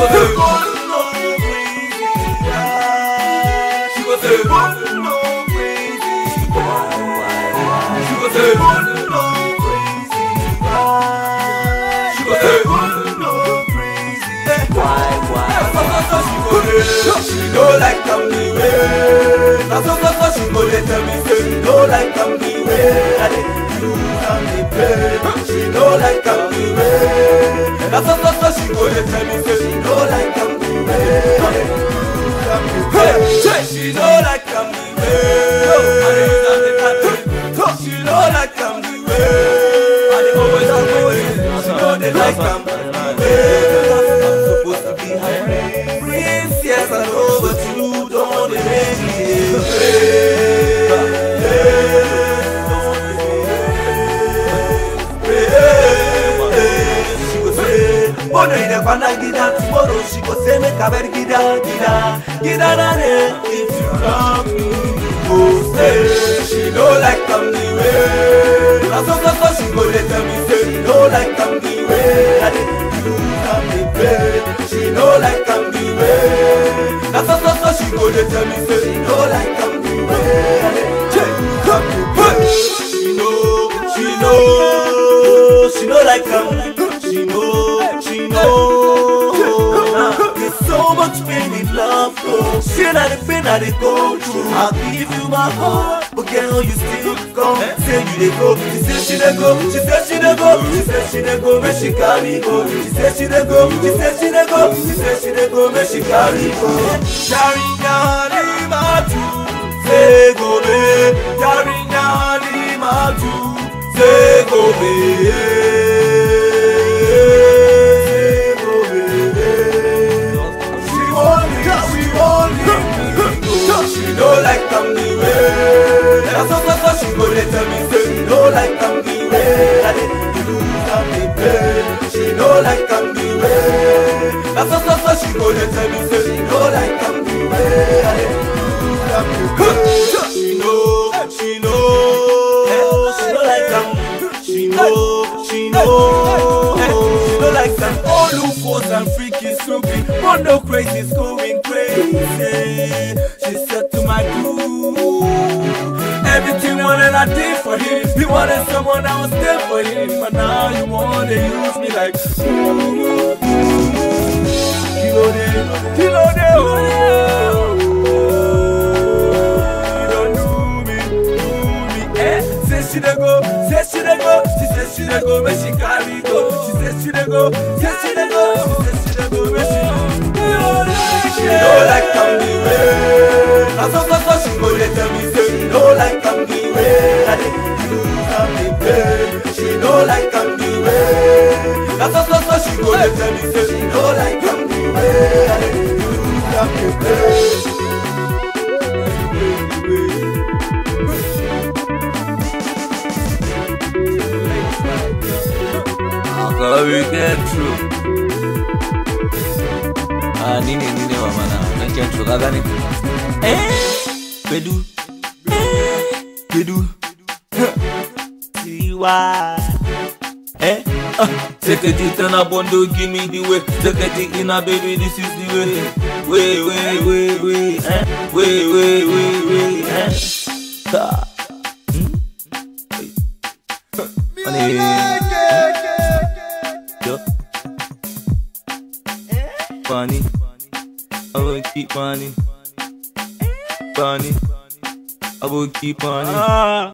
was a no crazy guy. She was a no crazy guy. She was a no crazy guy. She was a no crazy guy. She don't like come the way. So she go dey tell me say she don't like come the way. I dey use am dey play. She don't like come the way. So she go dey tell me say she don't like come the way. I dey use am dey play. She don't like come the way. I dey use am dey play. She don't like come the way. I dey always avoid. She don't dey like come the way. I'm supposed to be her prince, yes I know, but you don't make me. Tomorrow she go say make a better gida if you love me, go stay. She don't like come the way. So she go dey tell me say she don't like come the way. I dey use am dey play. She don't like come the way. So she go dey tell me say she don't like come the way. I dey use am dey play. She don't like come. She know. There's so much pain in love, oh. Shit not the pain that they go through. I'll give you my heart, but girl, you still come. Say you dey go, she said she dey go. She said she dey go, she said she dey go, make she carry go. She said she dey go, she said she dey go, she said she dey go, make she carry go. Sharinga ni matu, say go be. Sharinga ni matu, say go be. She don't like come the way. So she go dey tell me say she don't like come the way. I dey use am dey play. She don't like come the way. So she go dey tell me say she don't like come the way. I dey use am dey play. She don't like come. She don't like some all loopholes and freaky soupy. But no crazy is going crazy. She said to my crew, everything wanted I did for him. He wanted someone that was there for him. But now you want to use me like kilo de oh. You don't do me, Say she dey go, say she dey go. She said she dey go, make she carry go. She said she dey go, say she dey go. She said she dey go, make she don't like come the way. So she go dey tell me say she don't like come the way. I dey use am dey play. She don't like come the way. So she go dey tell me say she don't like come the way. I dey use am dey play. How we get through? Nini wamana, I get through. Gagani. Bedu. Tiwa. Take it in a bundle, give me the way. Take it in a baby, this is the way. Funny, I will keep funny. I will keep funny.